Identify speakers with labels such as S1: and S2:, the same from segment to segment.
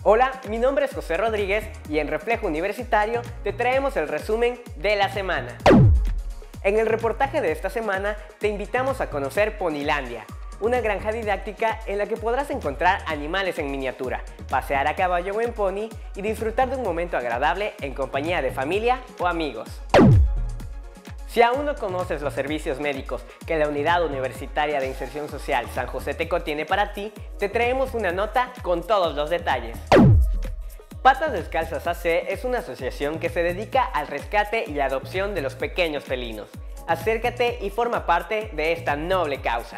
S1: Hola, mi nombre es José Rodríguez y en Reflejo Universitario te traemos el resumen de la semana. En el reportaje de esta semana te invitamos a conocer Ponylandia, una granja didáctica en la que podrás encontrar animales en miniatura, pasear a caballo o en pony y disfrutar de un momento agradable en compañía de familia o amigos. Si aún no conoces los servicios médicos que la Unidad Universitaria de Inserción Social San José Tecó tiene para ti, te traemos una nota con todos los detalles. Patas Descalzas AC es una asociación que se dedica al rescate y adopción de los pequeños felinos. Acércate y forma parte de esta noble causa.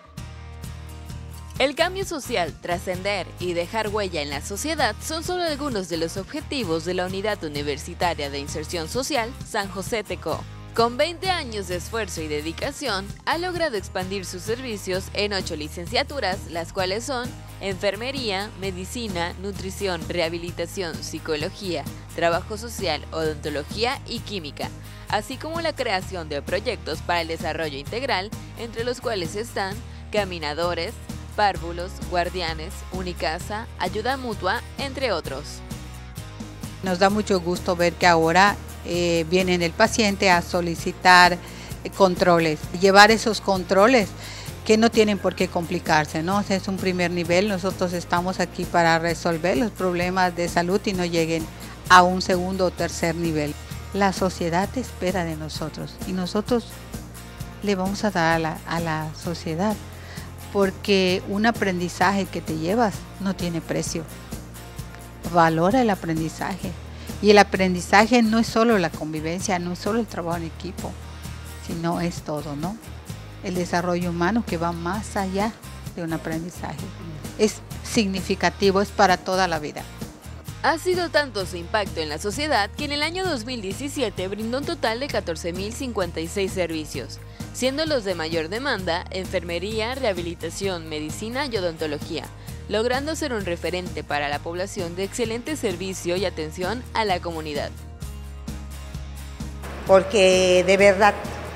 S2: El cambio social, trascender y dejar huella en la sociedad son solo algunos de los objetivos de la Unidad Universitaria de Inserción Social San José Tecó. Con 20 años de esfuerzo y dedicación, ha logrado expandir sus servicios en 8 licenciaturas, las cuales son Enfermería, Medicina, Nutrición, Rehabilitación, Psicología, Trabajo Social, Odontología y Química, así como la creación de proyectos para el desarrollo integral, entre los cuales están caminadores, párvulos, guardianes, unicasa, ayuda mutua, entre otros.
S3: Nos da mucho gusto ver que ahora viene el paciente a solicitar controles, llevar esos controles que no tienen por qué complicarse, ¿no? O sea, es un primer nivel, nosotros estamos aquí para resolver los problemas de salud y no lleguen a un segundo o tercer nivel. La sociedad espera de nosotros y nosotros le vamos a dar a la sociedad, porque un aprendizaje que te llevas no tiene precio. Valora el aprendizaje. Y el aprendizaje no es solo la convivencia, no es solo el trabajo en equipo, sino es todo, ¿no? El desarrollo humano que va más allá de un aprendizaje. Es significativo, es para toda la vida.
S2: Ha sido tanto su impacto en la sociedad que en el año 2017 brindó un total de 14.056 servicios, siendo los de mayor demanda enfermería, rehabilitación, medicina y odontología, logrando ser un referente para la población de excelente servicio y atención a la comunidad.
S4: Porque de verdad,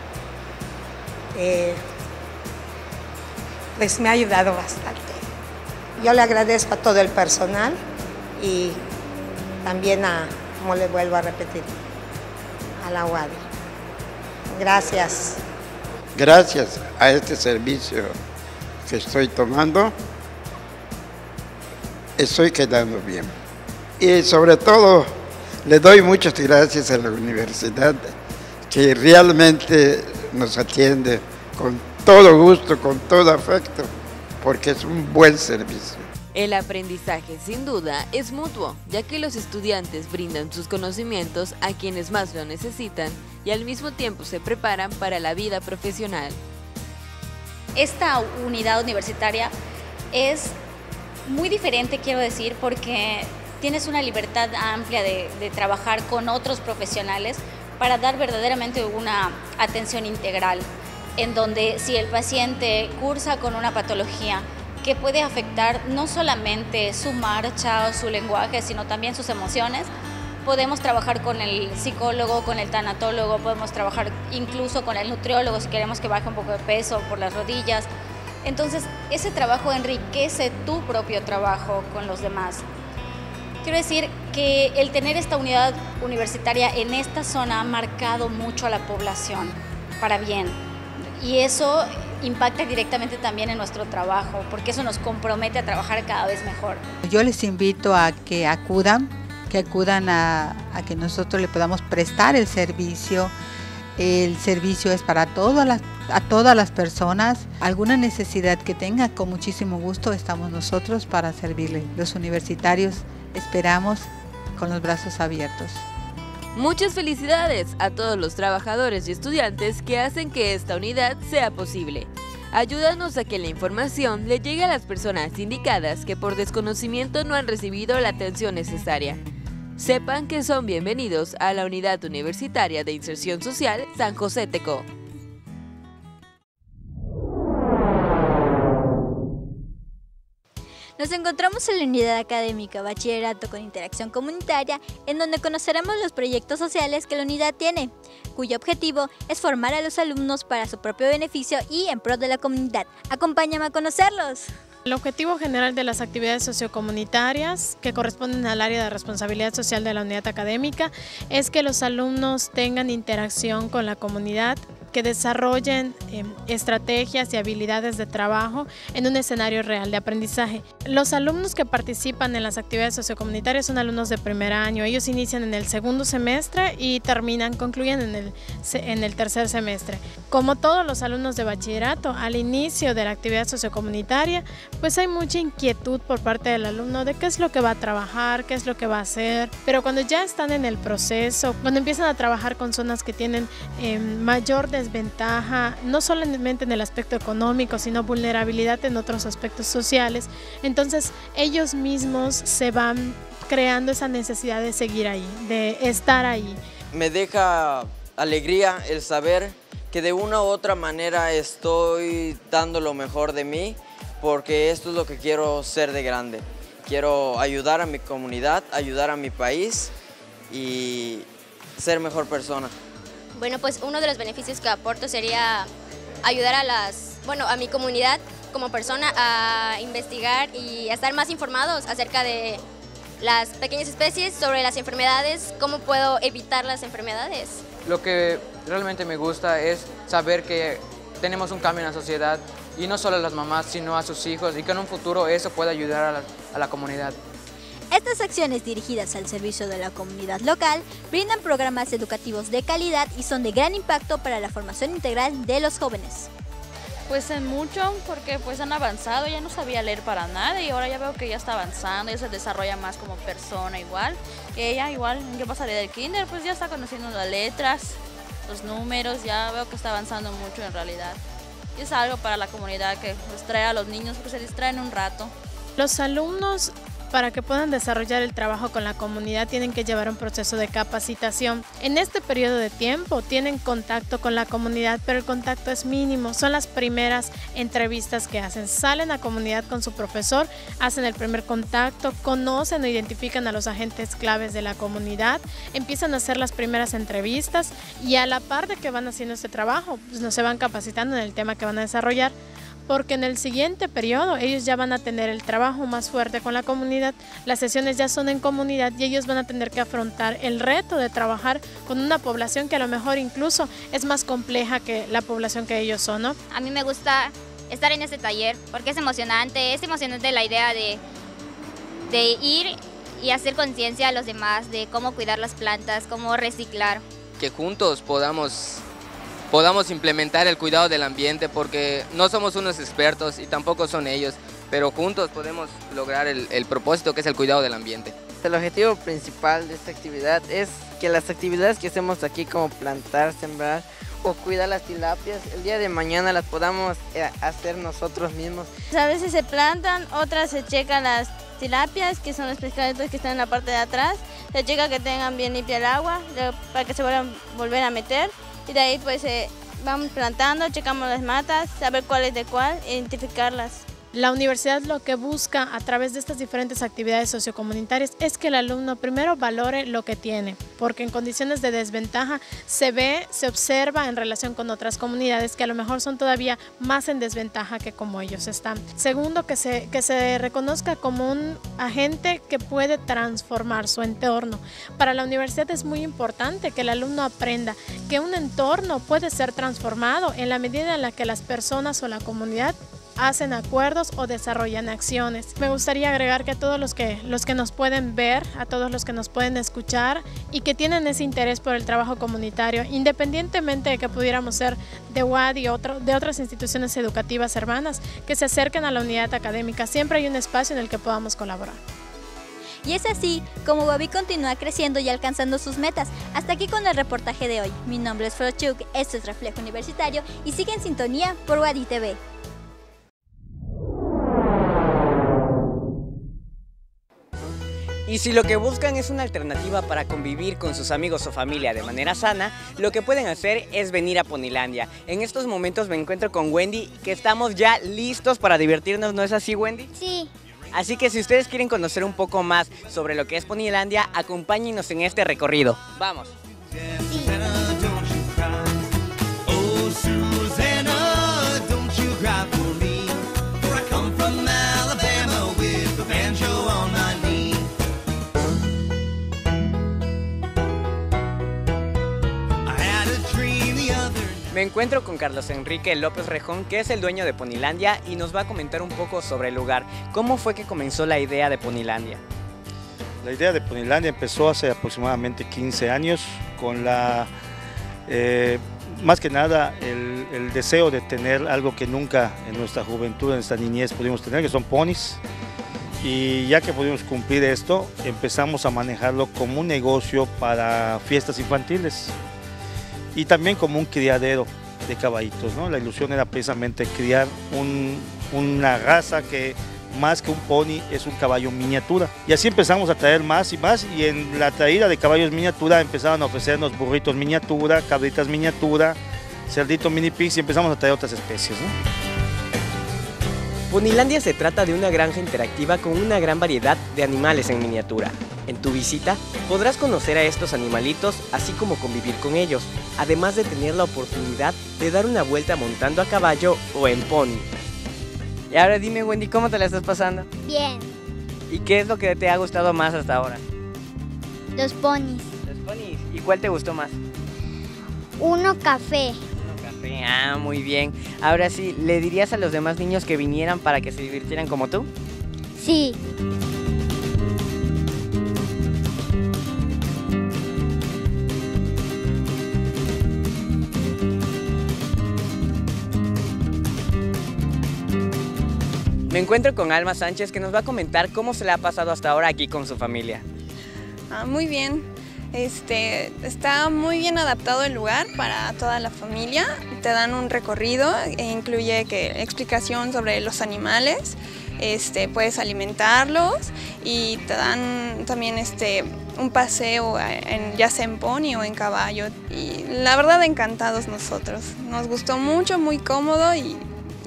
S4: pues me ha ayudado bastante. Yo le agradezco a todo el personal y también como le vuelvo a repetir, a la UADI. Gracias.
S5: Gracias a este servicio que estoy tomando, estoy quedando bien. Y sobre todo, le doy muchas gracias a la universidad que realmente nos atiende con todo gusto, con todo afecto, porque es un buen servicio.
S2: El aprendizaje, sin duda, es mutuo, ya que los estudiantes brindan sus conocimientos a quienes más lo necesitan y al mismo tiempo se preparan para la vida profesional.
S6: Esta unidad universitaria es muy diferente, quiero decir, porque tienes una libertad amplia de trabajar con otros profesionales para dar verdaderamente una atención integral, en donde si el paciente cursa con una patología que puede afectar no solamente su marcha o su lenguaje, sino también sus emociones, podemos trabajar con el psicólogo, con el tanatólogo, podemos trabajar incluso con el nutriólogo si queremos que baje un poco de peso por las rodillas. Entonces, ese trabajo enriquece tu propio trabajo con los demás. Quiero decir que el tener esta unidad universitaria en esta zona ha marcado mucho a la población para bien. Y eso impacta directamente también en nuestro trabajo, porque eso nos compromete a trabajar cada vez mejor.
S3: Yo les invito a que acudan a que nosotros le podamos prestar el servicio. El servicio es para a todas las personas. Alguna necesidad que tenga, con muchísimo gusto estamos nosotros para servirle. Los universitarios esperamos con los brazos abiertos.
S2: Muchas felicidades a todos los trabajadores y estudiantes que hacen que esta unidad sea posible. Ayúdanos a que la información le llegue a las personas indicadas que por desconocimiento no han recibido la atención necesaria. Sepan que son bienvenidos a la Unidad Universitaria de Inserción Social San José Tecó.
S7: Nos encontramos en la unidad académica Bachillerato con Interacción Comunitaria, en donde conoceremos los proyectos sociales que la unidad tiene, cuyo objetivo es formar a los alumnos para su propio beneficio y en pro de la comunidad. Acompáñame a conocerlos.
S8: El objetivo general de las actividades sociocomunitarias que corresponden al área de responsabilidad social de la unidad académica es que los alumnos tengan interacción con la comunidad, que desarrollen estrategias y habilidades de trabajo en un escenario real de aprendizaje. Los alumnos que participan en las actividades sociocomunitarias son alumnos de primer año. Ellos inician en el segundo semestre y concluyen en el tercer semestre. Como todos los alumnos de bachillerato, al inicio de la actividad sociocomunitaria, pues hay mucha inquietud por parte del alumno de qué es lo que va a trabajar, qué es lo que va a hacer, pero cuando ya están en el proceso, cuando empiezan a trabajar con zonas que tienen mayor desventaja, no solamente en el aspecto económico, sino vulnerabilidad en otros aspectos sociales, entonces ellos mismos se van creando esa necesidad de seguir ahí, de estar ahí.
S9: Me deja alegría el saber que de una u otra manera estoy dando lo mejor de mí, porque esto es lo que quiero ser de grande. Quiero ayudar a mi comunidad, ayudar a mi país y ser mejor persona.
S10: Bueno, pues uno de los beneficios que aporto sería ayudar a mi comunidad como persona a investigar y a estar más informados acerca de las pequeñas especies, sobre las enfermedades, cómo puedo evitar las enfermedades.
S11: Lo que realmente me gusta es saber que tenemos un cambio en la sociedad y no solo a las mamás, sino a sus hijos, y que en un futuro eso pueda ayudar a la comunidad.
S7: Estas acciones dirigidas al servicio de la comunidad local brindan programas educativos de calidad y son de gran impacto para la formación integral de los jóvenes.
S12: Pues en mucho, porque pues han avanzado, ya no sabía leer para nada y ahora ya veo que ya está avanzando, ya se desarrolla más como persona igual. Ella igual, ¿qué pasaría del kinder? Pues ya está conociendo las letras, los números, ya veo que está avanzando mucho en realidad. Y es algo para la comunidad que distrae a los niños, que se distraen un rato.
S8: Los alumnos, para que puedan desarrollar el trabajo con la comunidad, tienen que llevar un proceso de capacitación. En este periodo de tiempo tienen contacto con la comunidad, pero el contacto es mínimo. Son las primeras entrevistas que hacen. Salen a comunidad con su profesor, hacen el primer contacto, conocen o identifican a los agentes claves de la comunidad, empiezan a hacer las primeras entrevistas y a la par de que van haciendo este trabajo, pues no se van capacitando en el tema que van a desarrollar, porque en el siguiente periodo ellos ya van a tener el trabajo más fuerte con la comunidad, las sesiones ya son en comunidad y ellos van a tener que afrontar el reto de trabajar con una población que a lo mejor incluso es más compleja que la población que ellos son, ¿no?
S10: A mí me gusta estar en este taller porque es emocionante la idea de ir y hacer conciencia a los demás de cómo cuidar las plantas, cómo reciclar.
S13: Que juntos podamos implementar el cuidado del ambiente, porque no somos unos expertos y tampoco son ellos, pero juntos podemos lograr el propósito que es el cuidado del ambiente.
S14: El objetivo principal de esta actividad es que las actividades que hacemos aquí, como plantar, sembrar o cuidar las tilapias, el día de mañana las podamos hacer nosotros mismos.
S15: A veces se plantan, otras se checan las tilapias, que son los pescaditos que están en la parte de atrás, se checa que tengan bien limpia el agua para que se puedan volver a meter. Y de ahí pues vamos plantando, checamos las matas, saber cuál es de cuál, identificarlas.
S8: La universidad lo que busca a través de estas diferentes actividades sociocomunitarias es que el alumno primero valore lo que tiene, porque en condiciones de desventaja se observa en relación con otras comunidades que a lo mejor son todavía más en desventaja que como ellos están. Segundo, que se reconozca como un agente que puede transformar su entorno. Para la universidad es muy importante que el alumno aprenda que un entorno puede ser transformado en la medida en la que las personas o la comunidad hacen acuerdos o desarrollan acciones. Me gustaría agregar que a todos los que nos pueden ver, a todos los que nos pueden escuchar y que tienen ese interés por el trabajo comunitario, independientemente de que pudiéramos ser de UAD y de otras instituciones educativas hermanas, que se acerquen a la unidad académica. Siempre hay un espacio en el que podamos colaborar.
S7: Y es así como Guaví continúa creciendo y alcanzando sus metas. Hasta aquí con el reportaje de hoy. Mi nombre es Frochuk, esto es Reflejo Universitario y sigue en sintonía por Guadi TV.
S1: Y si lo que buscan es una alternativa para convivir con sus amigos o familia de manera sana, lo que pueden hacer es venir a Ponilandia. En estos momentos me encuentro con Wendy, que estamos ya listos para divertirnos, ¿no es así, Wendy?
S10: Sí.
S1: Así que si ustedes quieren conocer un poco más sobre lo que es Ponilandia, acompáñenos en este recorrido. ¡Vamos!
S10: Sí.
S16: Oh, Susanna, don't you cry for me, for I come from
S1: encuentro con Carlos Enrique López Rejón, que es el dueño de Ponilandia y nos va a comentar un poco sobre el lugar. ¿Cómo fue que comenzó la idea de Ponilandia?
S16: La idea de Ponilandia empezó hace aproximadamente 15 años con la, más que nada, el deseo de tener algo que nunca en nuestra juventud, en nuestra niñez pudimos tener, que son ponis. Y ya que pudimos cumplir esto, empezamos a manejarlo como un negocio para fiestas infantiles y también como un criadero de caballitos, ¿no? La ilusión era precisamente criar una raza que más que un pony es un caballo miniatura. Y así empezamos a traer más y más, y en la traída de caballos miniatura empezaron a ofrecernos burritos miniatura, cabritas miniatura, cerdito mini pig, y empezamos a traer otras especies, ¿no?
S1: Ponilandia se trata de una granja interactiva con una gran variedad de animales en miniatura. En tu visita podrás conocer a estos animalitos, así como convivir con ellos, además de tener la oportunidad de dar una vuelta montando a caballo o en pony. Y ahora dime, Wendy, ¿cómo te la estás pasando?
S7: Bien.
S1: ¿Y qué es lo que te ha gustado más hasta ahora?
S7: Los ponis.
S1: Los ponis. ¿Y cuál te gustó más?
S7: Uno café.
S1: Ah, muy bien. Ahora sí, ¿le dirías a los demás niños que vinieran para que se divirtieran como tú?
S7: Sí.
S1: Me encuentro con Alma Sánchez, que nos va a comentar cómo se le ha pasado hasta ahora aquí con su familia.
S17: Muy bien. Está muy bien adaptado el lugar para toda la familia. Te dan un recorrido e incluye explicación sobre los animales. Puedes alimentarlos y te dan también un paseo ya sea en pony o en caballo. Y la verdad, encantados nosotros. Nos gustó mucho, muy cómodo y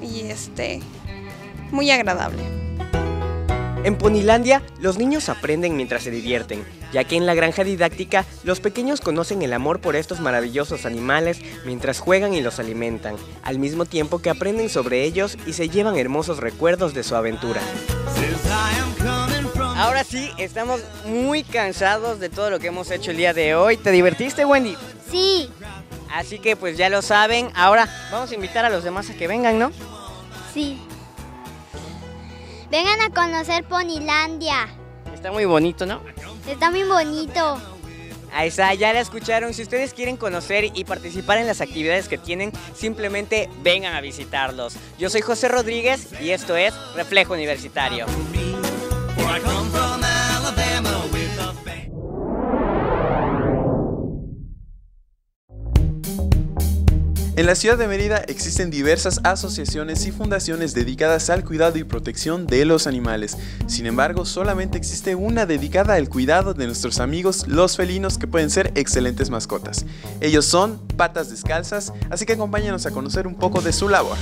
S17: muy agradable.
S1: En Ponilandia, los niños aprenden mientras se divierten, ya que en la granja didáctica, los pequeños conocen el amor por estos maravillosos animales mientras juegan y los alimentan, al mismo tiempo que aprenden sobre ellos y se llevan hermosos recuerdos de su aventura. Ahora sí, estamos muy cansados de todo lo que hemos hecho el día de hoy. ¿Te divertiste, Wendy?
S7: Sí.
S1: Así que pues ya lo saben. Ahora vamos a invitar a los demás a que vengan, ¿no?
S7: Sí. Vengan a conocer Ponilandia.
S1: Está muy bonito, ¿no?
S7: Está muy bonito.
S1: Ahí está, ya la escucharon. Si ustedes quieren conocer y participar en las actividades que tienen, simplemente vengan a visitarlos. Yo soy José Rodríguez y esto es Reflejo Universitario.
S18: En la ciudad de Mérida existen diversas asociaciones y fundaciones dedicadas al cuidado y protección de los animales. Sin embargo, solamente existe una dedicada al cuidado de nuestros amigos los felinos, que pueden ser excelentes mascotas. Ellos son Patas Descalzas, así que acompáñanos a conocer un poco de su labor.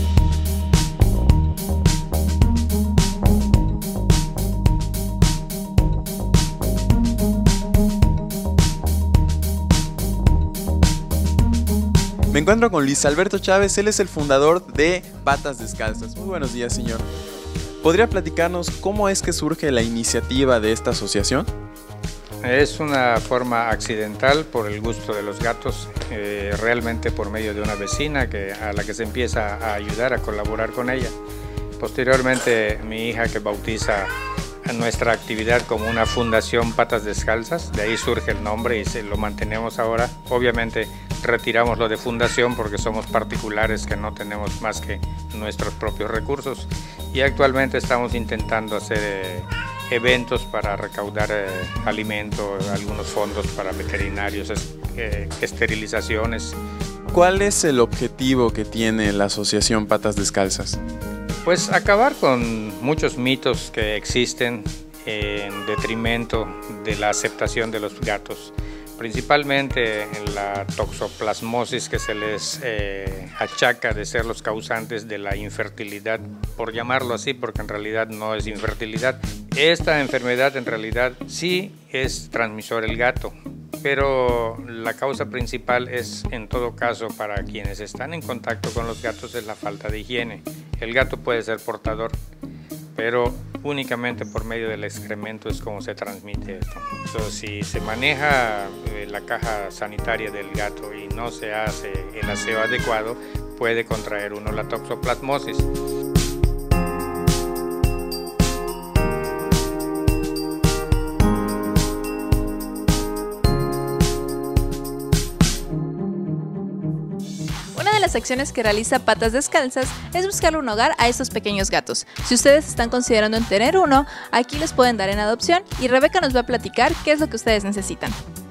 S18: Me encuentro con Luis Alberto Chávez, él es el fundador de Patas Descalzas. Muy buenos días, señor. ¿Podría platicarnos cómo es que surge la iniciativa de esta asociación?
S19: Es una forma accidental por el gusto de los gatos, realmente por medio de una vecina a la que se empieza a ayudar, a colaborar con ella. Posteriormente, mi hija, que bautiza a nuestra actividad como una fundación Patas Descalzas, de ahí surge el nombre y lo mantenemos ahora. Obviamente retiramos lo de fundación porque somos particulares que no tenemos más que nuestros propios recursos, y actualmente estamos intentando hacer eventos para recaudar alimento, algunos fondos para veterinarios, esterilizaciones.
S18: ¿Cuál es el objetivo que tiene la asociación Patas Descalzas?
S19: Pues acabar con muchos mitos que existen en detrimento de la aceptación de los gatos, principalmente en la toxoplasmosis, que se les achaca de ser los causantes de la infertilidad, por llamarlo así, porque en realidad no es infertilidad. Esta enfermedad en realidad sí es transmisor el gato, pero la causa principal es, en todo caso, para quienes están en contacto con los gatos, es la falta de higiene. El gato puede ser portador, pero únicamente por medio del excremento es como se transmite esto. Entonces, si se maneja la caja sanitaria del gato y no se hace el aseo adecuado, puede contraer uno la toxoplasmosis.
S20: Las acciones que realiza Patas Descalzas es buscarle un hogar a estos pequeños gatos. Si ustedes están considerando en tener uno, aquí les pueden dar en adopción y Rebeca nos va a platicar qué es lo que ustedes necesitan.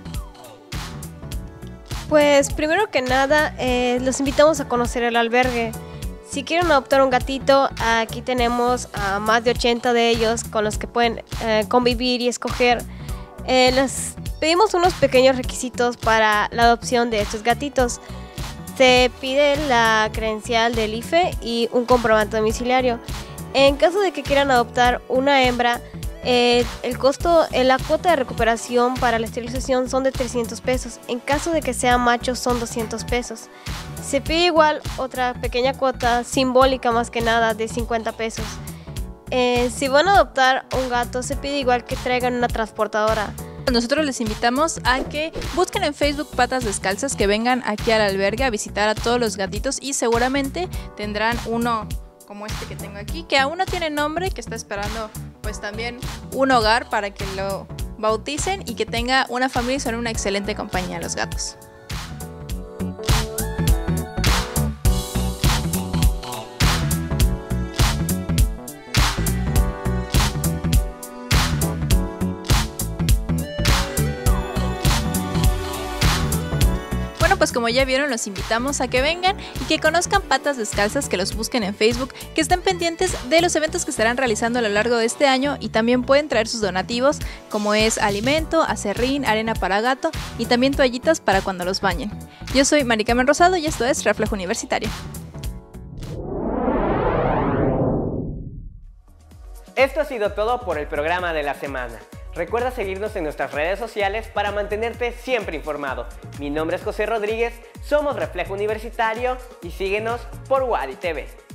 S21: Pues primero que nada, los invitamos a conocer el albergue. Si quieren adoptar un gatito, aquí tenemos a más de 80 de ellos con los que pueden convivir y escoger. Les pedimos unos pequeños requisitos para la adopción de estos gatitos. Se pide la credencial del IFE y un comprobante domiciliario. En caso de que quieran adoptar una hembra, la cuota de recuperación para la esterilización son de 300 pesos. En caso de que sea macho son 200 pesos. Se pide igual otra pequeña cuota simbólica más que nada de 50 pesos. Si van a adoptar un gato se pide igual que traigan una transportadora.
S20: Nosotros les invitamos a que busquen en Facebook Patas Descalzas, que vengan aquí al albergue a visitar a todos los gatitos y seguramente tendrán uno como este que tengo aquí, que aún no tiene nombre, que está esperando pues también un hogar para que lo bauticen y que tenga una familia y son una excelente compañía los gatos. Pues como ya vieron, los invitamos a que vengan y que conozcan Patas Descalzas, que los busquen en Facebook, que estén pendientes de los eventos que estarán realizando a lo largo de este año y también pueden traer sus donativos como es alimento, acerrín, arena para gato y también toallitas para cuando los bañen. Yo soy Mari Carmen Rosado y esto es Reflejo Universitario.
S1: Esto ha sido todo por el programa de la semana. Recuerda seguirnos en nuestras redes sociales para mantenerte siempre informado. Mi nombre es José Rodríguez, somos Reflejo Universitario y síguenos por Wadi TV.